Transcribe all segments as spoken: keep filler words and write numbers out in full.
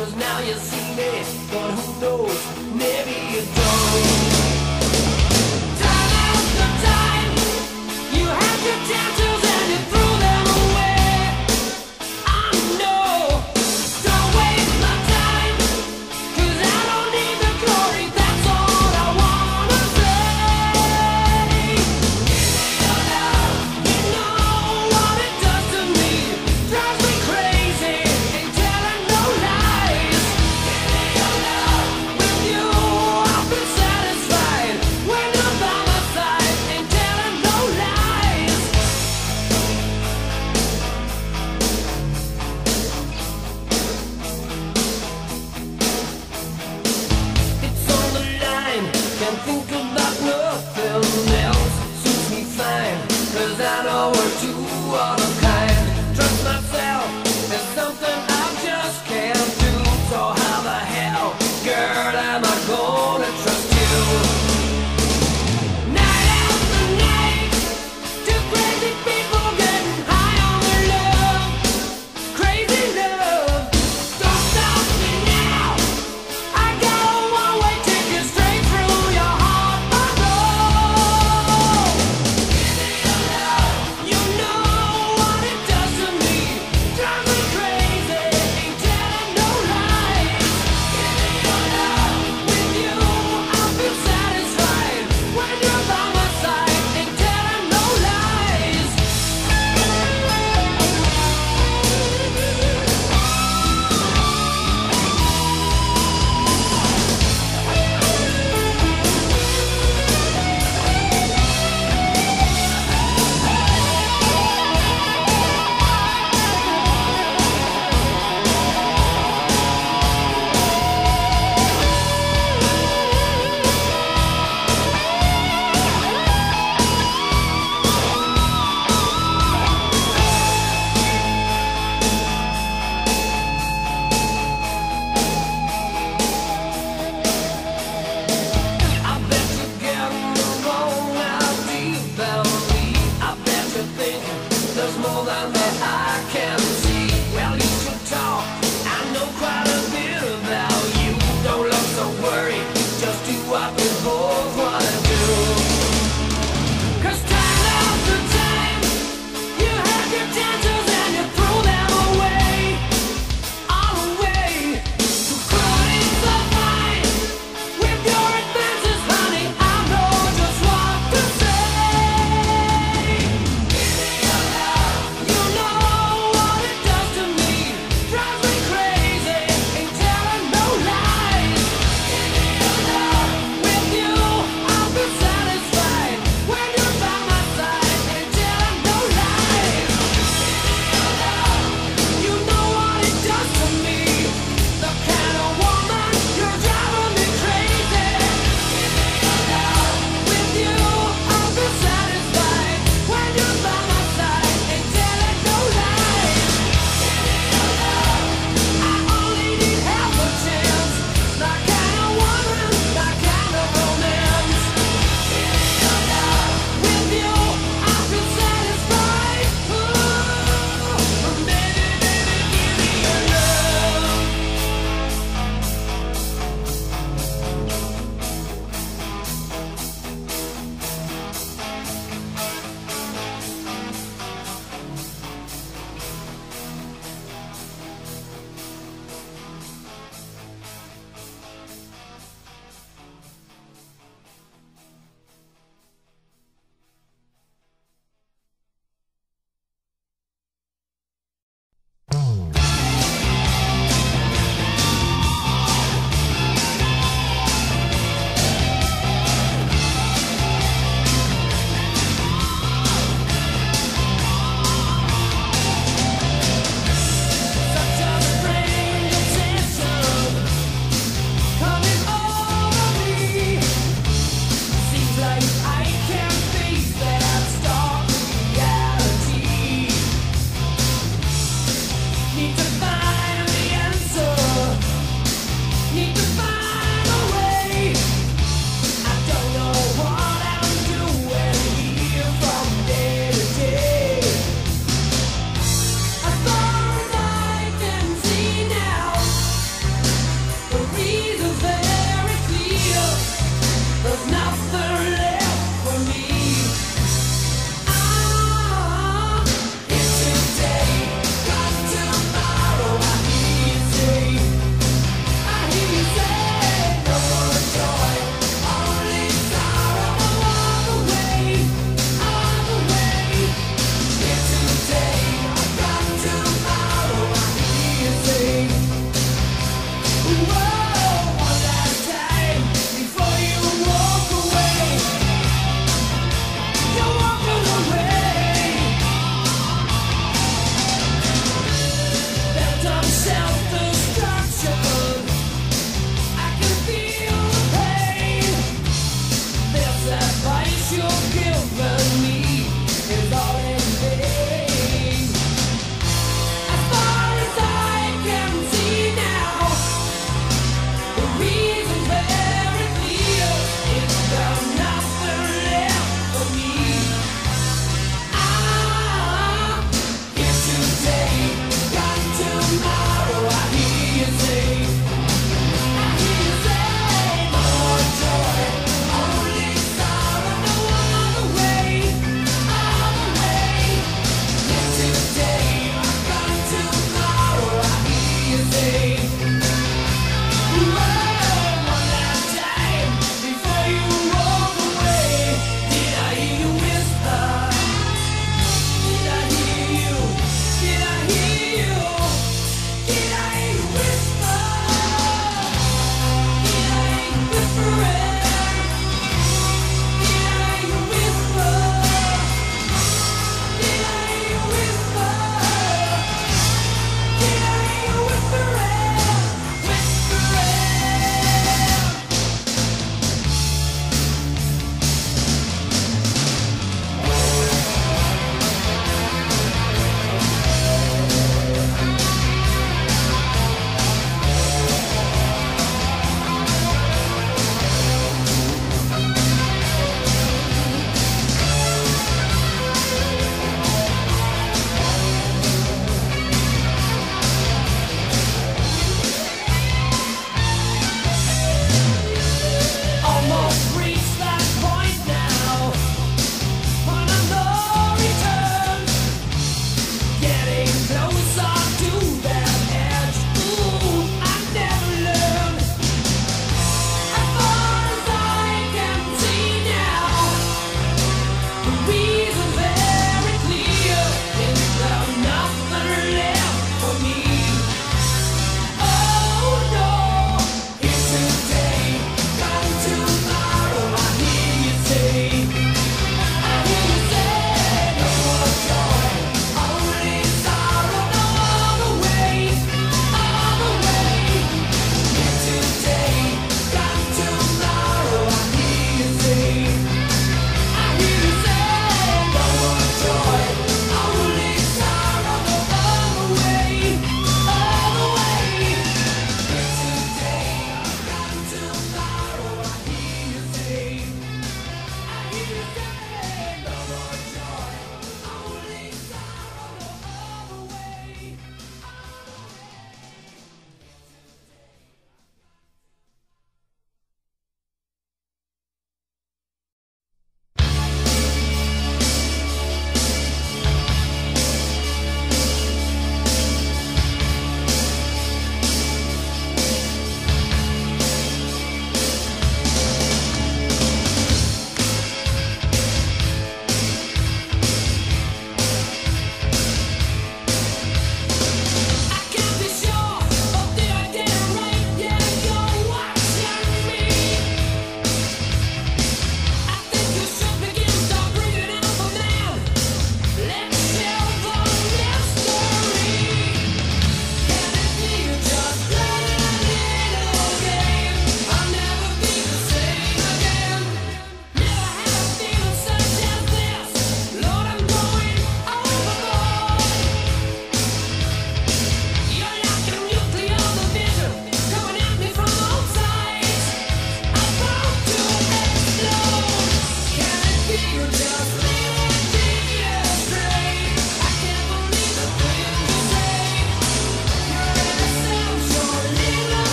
'cause now you see me, but who knows, maybe you don't. Time after time, you had your chances and you threw them away. I know, don't waste my time, 'cause I don't need the glory, that's all I wanna say. Give me your love, you know what it does to me, drives me crazy, ain't telling no lies. Give me your love, with you I've been satisfied, when you're by my side, ain't telling no lies. It's on the line, can't think about nothing else. Suits me fine, 'cause I know we're two of a kind. Trust myself, there's something I just can't do. So how the hell, girl, am I gonna trust you? Night after night, two crazy people getting high on their love. Crazy love, don't stop me now. I got a one-way ticket straight through your heart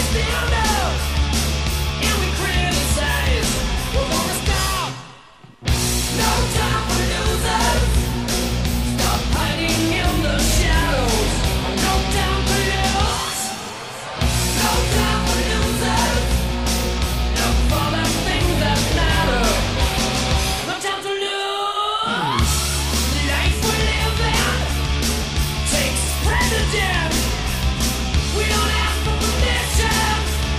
stand up and we criticize. We're gonna stop. No time for losers. Stop hiding in the shadows. No time for lose. No time for losers. Look for the things that matter. No time to lose. Life we're living takes precedence. We don't ask for permission.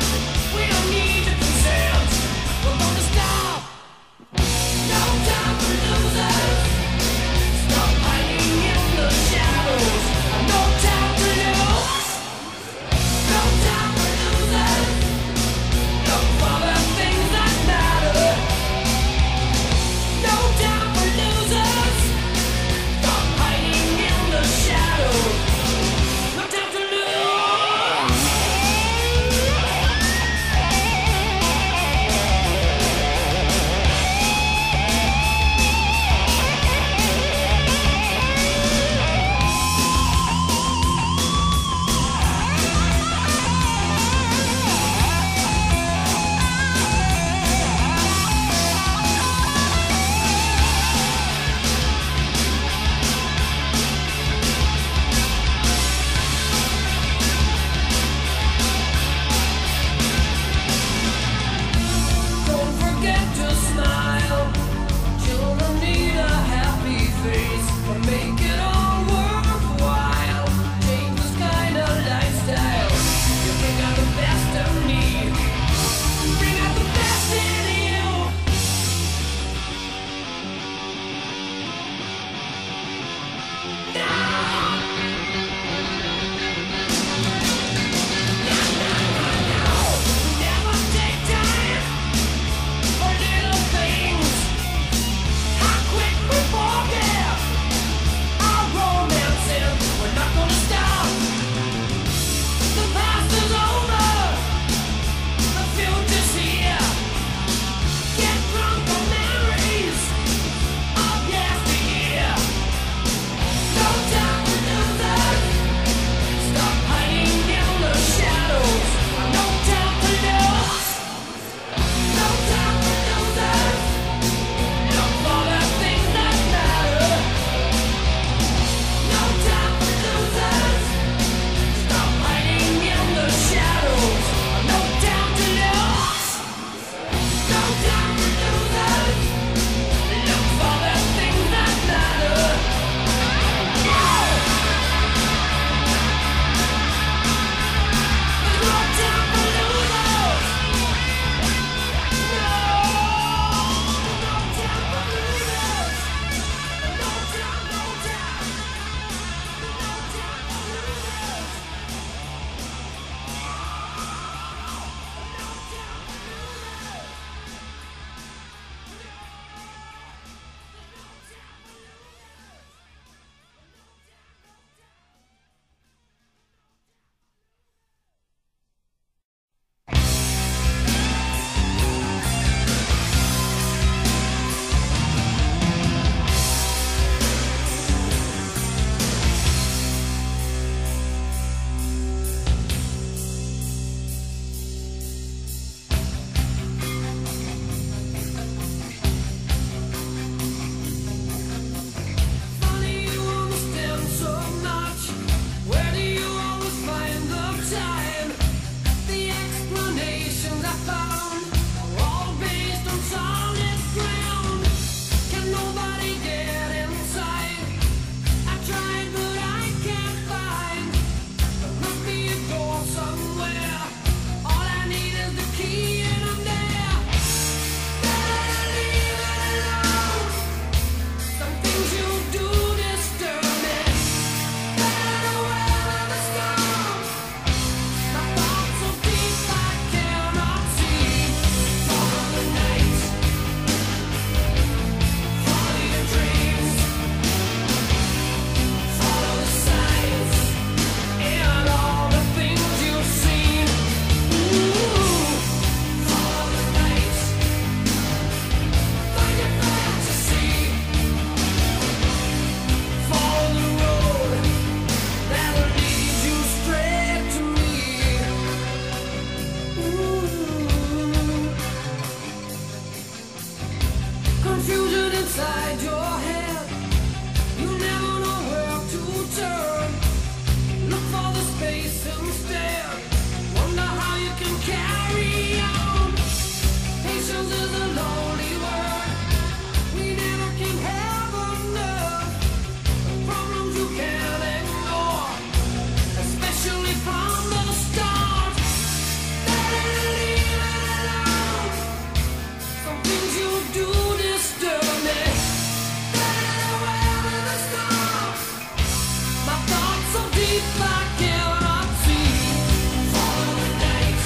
inside your head. You never know where to turn. Look for the space instead. Wonder how you can carry on. Patience is a lonely word. We never can have enough. The problems you can't ignore, especially from the start. Better leave it alone. Some things you do disturb me. Better weather the storm. My thoughts so deep I cannot see. Follow the night.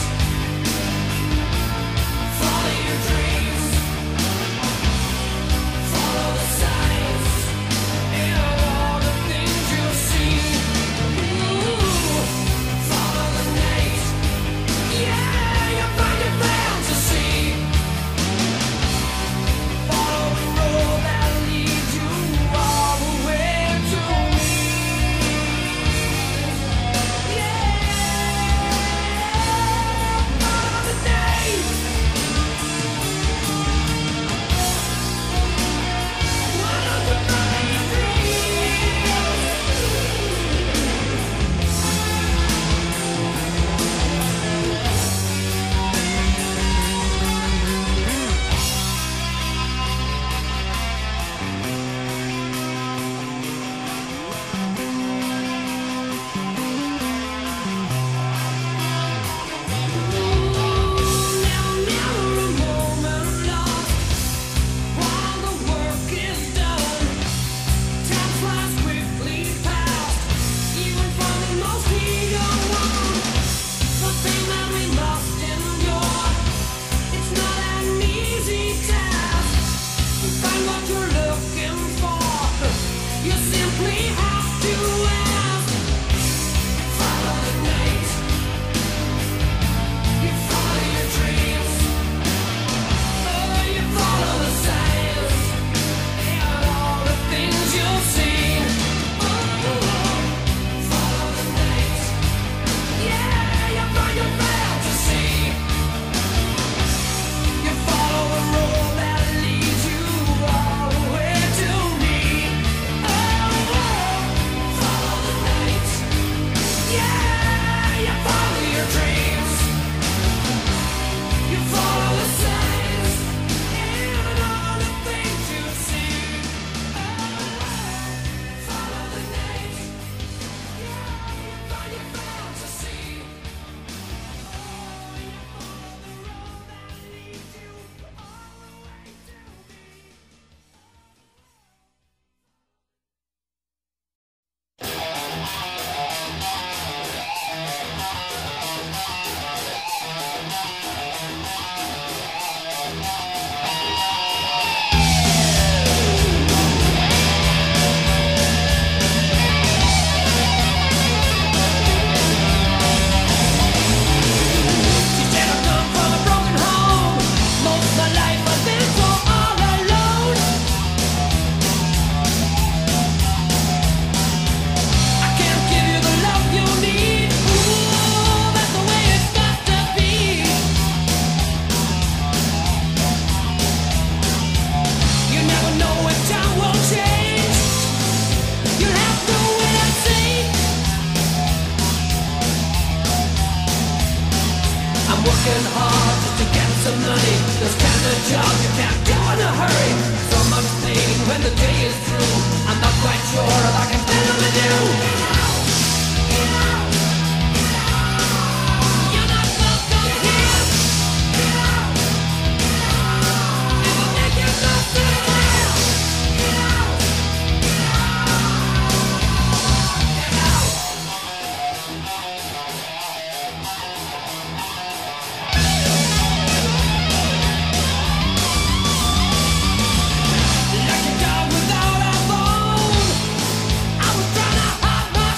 Follow your dreams. Follow the signs and all the things you see. Ooh, follow the night. Yeah, you find your fantasy. Follow the road that leads you all the way to me. Yeah, follow the night. Why don't you follow your dreams? Never, never a moment lost while the work is done. Time flies quickly past, even for the most eager one. The thing that we must endure, it's not an easy task. To find what you're looking for, you simply have to ask. Follow the night. You follow your dreams. Oh, you follow the signs and all the things you'll see. Oh, follow the night. Yeah, you find your fantasy. You follow the road that leads you all the way to me. Oh, follow the night. Yeah, you follow your dreams. You follow the signs and all the things you see. Oh, follow the night. Yeah, you find your fantasy. Oh, you follow the road that leads you all the way to me. She said I come from a broken home. Most of my life I've been so all alone. I can't give you the love you need. Ooh, that's the way it's got to be. You never know when time will change. You'll have to wait and see. I'm working hard just to get some money. This kind of job you can't do in a hurry. So much pain when the day is through. I'm not quite sure if I can live with you. You're not welcome here. If I make you love to live. Like a dog without a bone, I was trying to hide my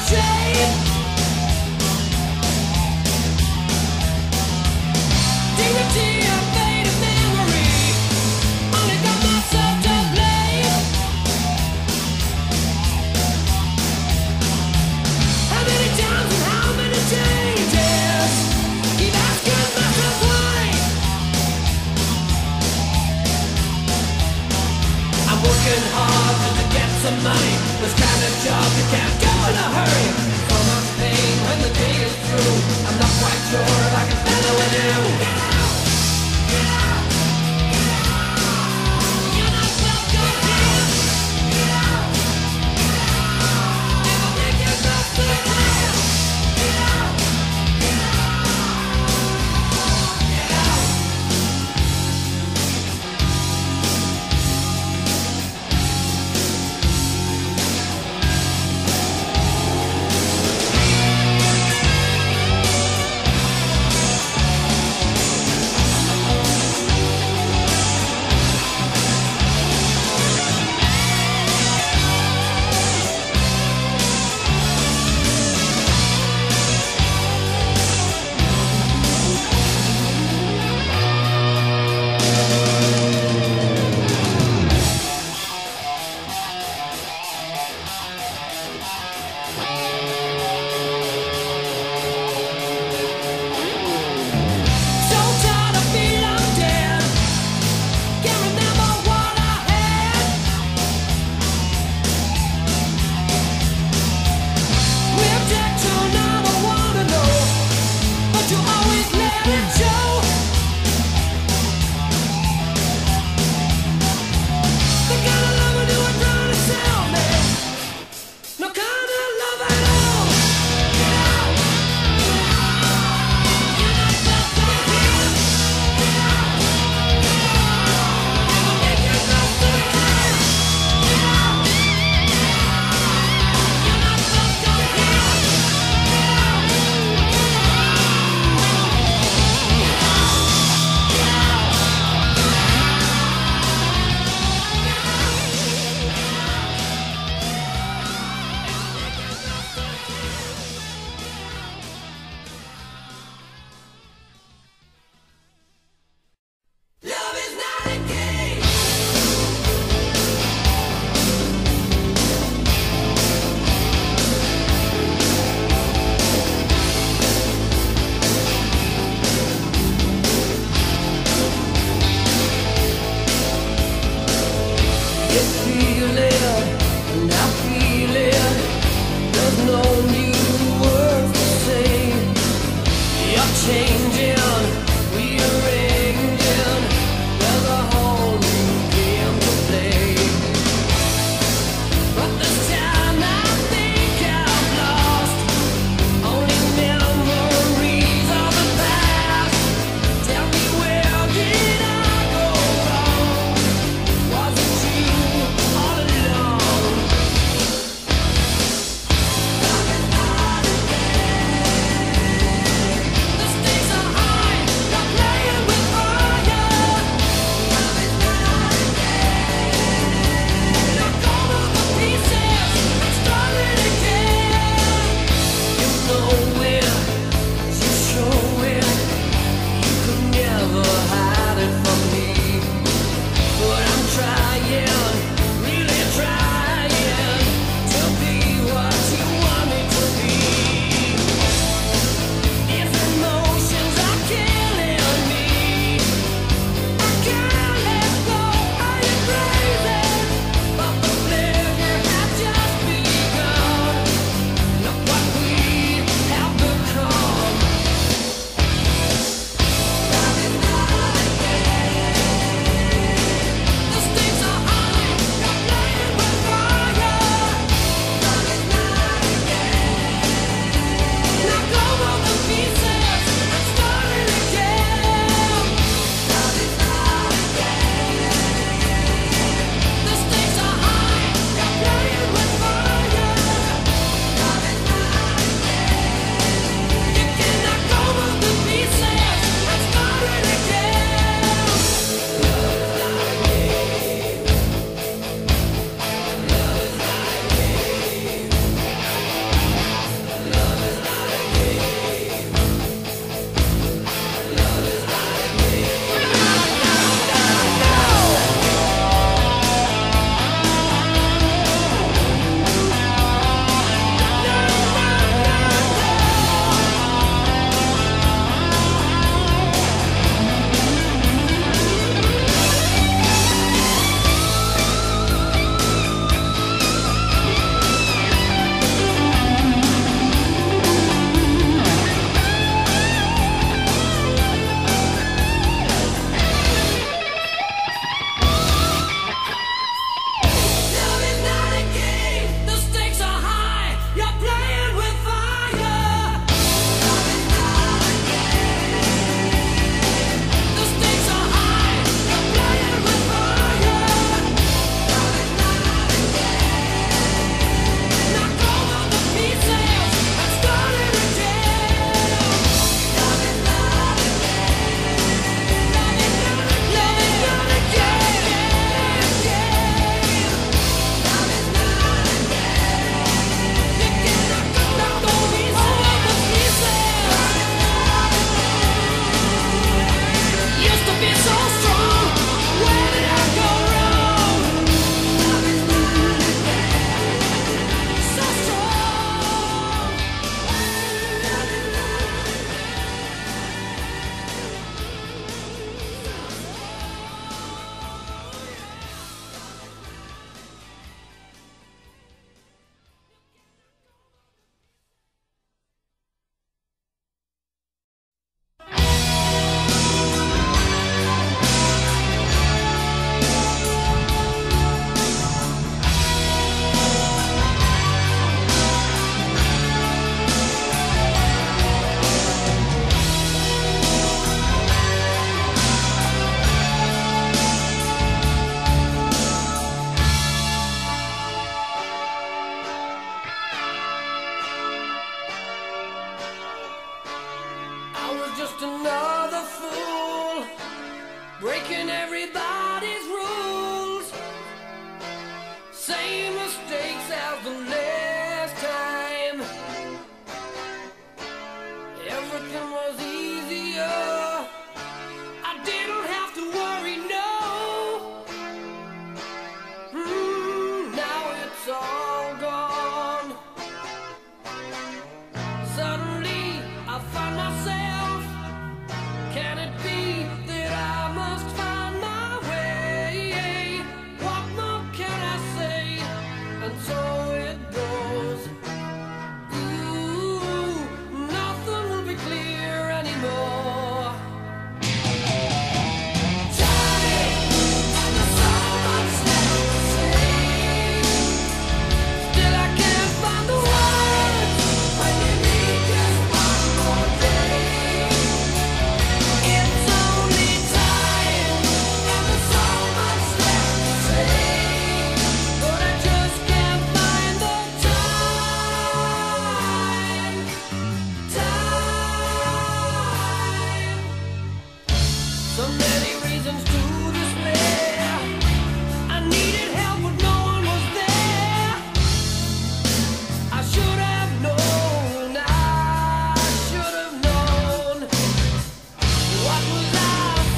What was I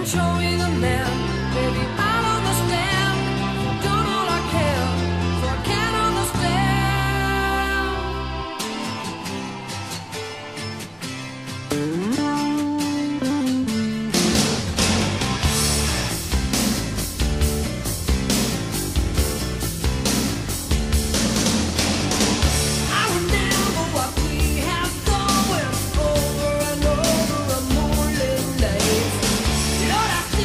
show me the man. Baby, I'll understand. Done all I can, so I can't I remember what we had going over and over a moonlit night. Lord, I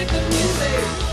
make the music.